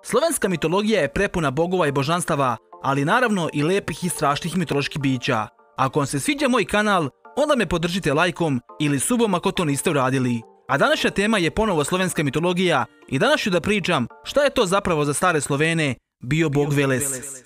Slovenska mitologija je prepuna bogova i božanstava, ali naravno i lepih i strašnih mitoloških bića. Ako vam se sviđa moj kanal, onda me podržite lajkom ili subom ako to niste uradili. A današnja tema je ponovo slovenska mitologija i danas ću da pričam šta je to zapravo za stare Slovene bio bog Veles.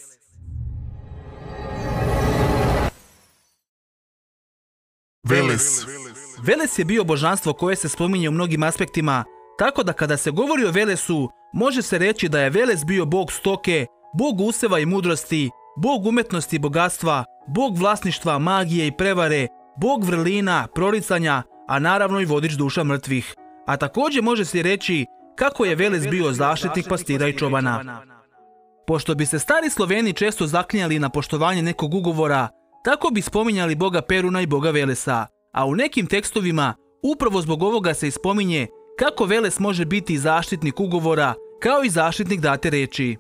Veles je bio božanstvo koje se spominje u mnogim aspektima, tako da kada se govori o Velesu, može se reći da je Veles bio bog stoke, bog useva i mudrosti, bog umetnosti i bogatstva, bog vlasništva, magije i prevare, bog vrlina, proricanja, a naravno i vodič duša mrtvih. A također može se reći kako je Veles bio zaštitnik pastira i čobana. Pošto bi se stari Sloveni često zaklinjali na poštovanje nekog ugovora, tako bi spominjali boga Peruna i boga Velesa, a u nekim tekstovima upravo zbog ovoga se ispominje kako Veles može biti zaštitnik ugovora kao i zaštitnik date reči.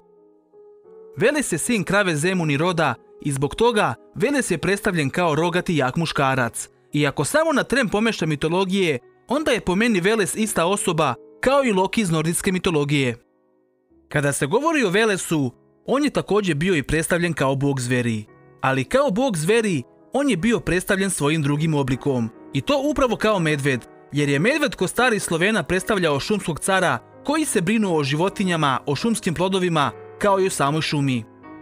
Veles je sin krave Zemuni roda i zbog toga Veles je predstavljen kao rogati jak muškarac. I ako samo na tren pomešta mitologije, onda je po meni Veles ista osoba kao i Loki iz nordijske mitologije. Kada se govori o Velesu, on je također bio i predstavljen kao bog zveri. Ali kao bog zveri, on je bio predstavljen svojim drugim oblikom. I to upravo kao medved, jer je medved kod starih Slovena predstavljao šumskog cara koji se brinuo o životinjama, o šumskim plodovima, kao i o samoj šumi.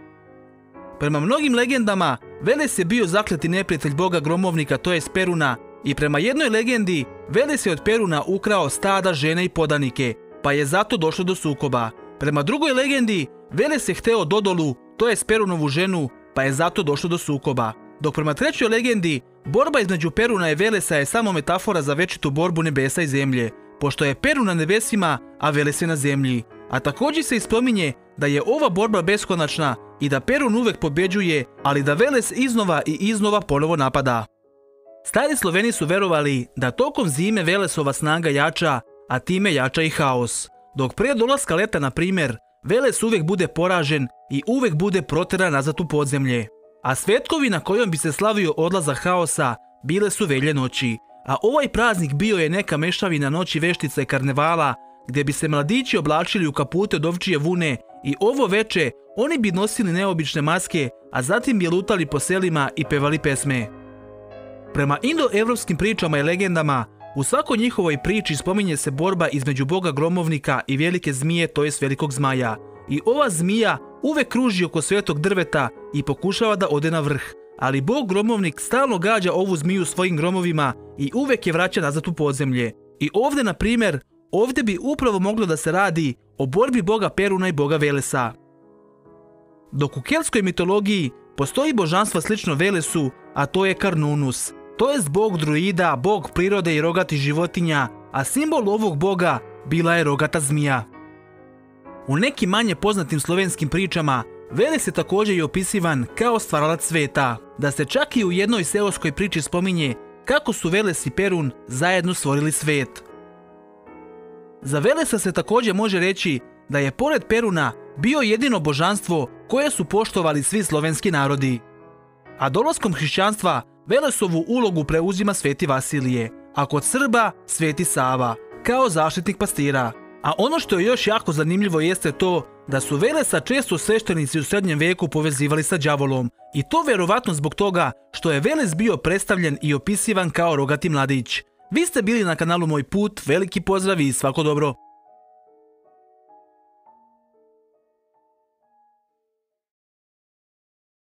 Prema mnogim legendama, Veles je bio zakleti neprijatelj boga gromovnika, to jest Peruna, i prema jednoj legendi, Veles je od Peruna ukrao stada, žene i podanike, pa je zato došlo do sukoba. Prema drugoj legendi, Veles je hteo Dodolu, to jest Perunovu ženu, pa je zato došlo do sukoba. Dok prema trećoj legendi, borba između Peruna i Velesa je samo metafora za večitu borbu nebesa i zemlje, pošto je Perun na nebesima, a Veles je na zemlji. A također se ispominje da je ova borba beskonačna i da Perun uvek pobeđuje, ali da Veles iznova i iznova ponovo napada. Stari Sloveni su verovali da tokom zime Velesova snaga jača, a time jača i haos. Dok prije dolaska leta, na primjer, Veles uvek bude poražen i uvek bude proteran nazad u podzemlje. A svetkovina kojom bi se slavio odlazak haosa bile su Velje noći, a ovaj praznik bio je neka mešavina noći veštice i karnevala, gdje bi se mladići oblačili u kapute od ovčije vune i ovo veče oni bi nosili neobične maske, a zatim bi lutali po selima i pevali pesme. Prema indoevropskim pričama i legendama, u svakoj njihovoj priči spominje se borba između boga gromovnika i velike zmije, to jest velikog zmaja. I ova zmija uvek kruži oko svetog drveta i pokušava da ode na vrh, ali bog gromovnik stalno gađa ovu zmiju svojim gromovima i uvek je vraća nazad u podzemlje. I ovdje, na primjer, ovdje bi upravo moglo da se radi o borbi boga Peruna i boga Velesa. Dok u keltskoj mitologiji postoji božanstvo slično Velesu, a to je Karnunus, to jest bog druida, bog prirode i rogati životinja, a simbol ovog boga bila je rogata zmija. U nekim manje poznatim slovenskim pričama, Veles je također i opisivan kao stvaralac sveta, da se čak i u jednoj seoskoj priči spominje kako su Veles i Perun zajedno stvorili svet. Za Velesa se također može reći da je pored Peruna bio jedino božanstvo koje su poštovali svi slovenski narodi. A dolaskom hrišćanstva Velesovu ulogu preuzima Sveti Vasilije, a kod Srba Sveti Sava, kao zaštitnik pastira. A ono što je još jako zanimljivo jeste to da su Velesa često sveštenici u srednjem veku povezivali sa đavolom, i to verovatno zbog toga što je Veles bio predstavljen i opisivan kao rogati mladić. Vi ste bili na kanalu Moj put, veliki pozdrav i svako dobro!